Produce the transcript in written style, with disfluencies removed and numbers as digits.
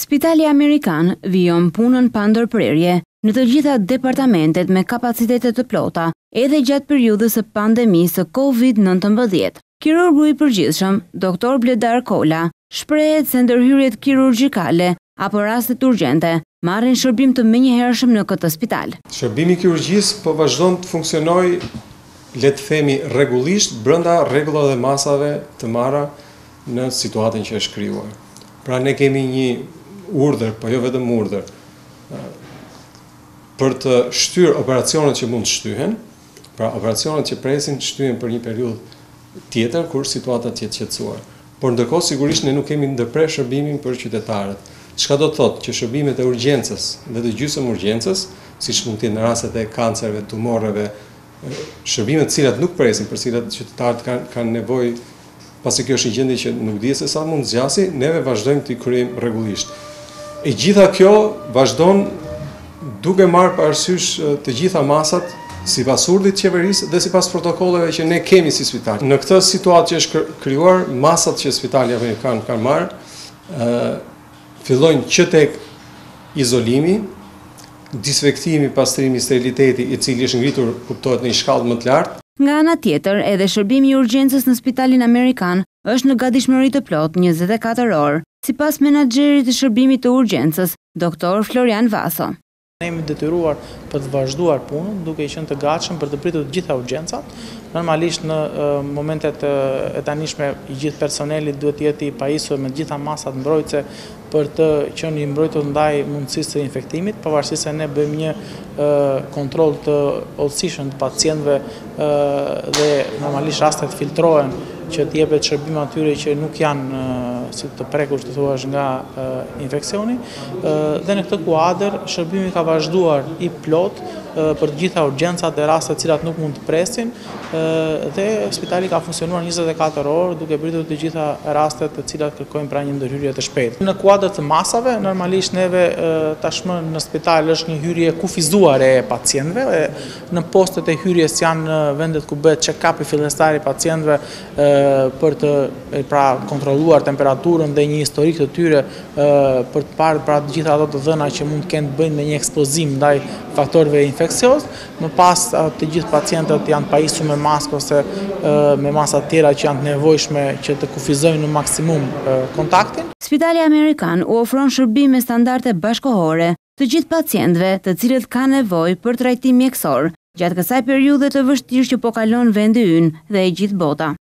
Spitali Amerikan vijon punën pa ndërprerje në të gjitha departamentet me kapacitete të plota, edhe gjatë periudhës së pandemisë së COVID-19. Kirurgu i përgjithshëm, Dr. Bledar Kola, shprehet se ndërhyrjet kirurgjikale apo rastet urgjente marrin shërbim të menjëhershëm në këtë spital. Shërbimi kirurgjisë po vazhdon të funksionojë, le të themi, rregullisht brenda rregullave dhe masave të marra në situatën që është krijuar. Pra ne kemi një urdhër, po jo vetëm urdhër, për të shtyrë operacionet që mund të shtyhen, pra operacionet që presin shtyhen për një periudhë tjetër kur situata të jetë qetësuar. Por ndërkohë sigurisht ne nuk kemi ndërprer shërbimin për qytetarët. Çka do të thotë që shërbimet e urgjencës dhe të gjysmë urgjencës, siç mund të jenë në rastet e kancereve, tumoreve, shërbimet të cilat nuk presin, për cilat qytetarët kanë nevojë, pasi kjo është një gjendje që nuk dihet se sa mund të zgjasë, neve vazhdojmë të kryejmë rregullisht. E gjitha kjo vazhdon duke marrë parasysh të gjitha masat sipas urdhit të qeverisë dhe sipas protokolleve që ne kemi si spital. Në këtë situatë që është krijuar, masat që Spitali Amerikan kanë marrë fillojnë që tek izolimi, disinfektimi, pastrimi, steriliteti, i cili është ngritur kuptohet në një shkallë më të lartë. Nga ana tjetër, edhe shërbimi i urgjencës në Spitalin Amerikan është në gatishmëri të plotë 24 orë, sipas menaxherit të shërbimit të urgjencës, Dr. Florian Vaso. Ne jemi detyruar për të vazhduar punën, duke qenë të gatshëm për të pritur të gjitha urgjencat. Normalisht në momentet e tanishme i gjithë personeli duhet të jetë i pajisur me të gjitha masat mbrojtëse për të qenë i mbrojtur ndaj mundësisë së infektimit, pavarësisht se ne bëjmë një kontroll të hollësishëm të pacientëve dhe normalisht rastet filtrohen që të jepet shërbim atyre që nuk janë si të prekur të thuash nga infeksioni, dhe në këtë kuadër shërbimi ka vazhduar i plot për të gjitha urgjencat dhe rastet cilat nuk mund të presin, dhe spitali ka funksionuar 24 orë duke pritur të gjitha rastet të cilat kërkojnë pra një ndërhyrje të shpejtë. Në kuadër të masave, normalisht neve tashmë në spital është një hyrje kufizuar e pacientëve, në postet e hyrjes janë vendet ku bëhet check-up i fillestar i pacientëve për të kontrolluar temperaturën dhe një historik të tyre për të parë pra të gjitha ato të dhëna që mund të kenë të bëjnë me një ekspozim ndaj faktorëve infeksioz. Më pas të gjithë pacientët janë pajisur me maskë ose me masa tjera që janë të nevojshme që të kufizojnë në maksimum kontaktin. Spitali Amerikan u ofron shërbim me standarde bashkëkohore të gjithë pacientëve të cilët kanë nevojë për trajtim mjekësor gjatë kësaj periudhe të vështirë që po kalon vendi ynë dhe e gjithë bota.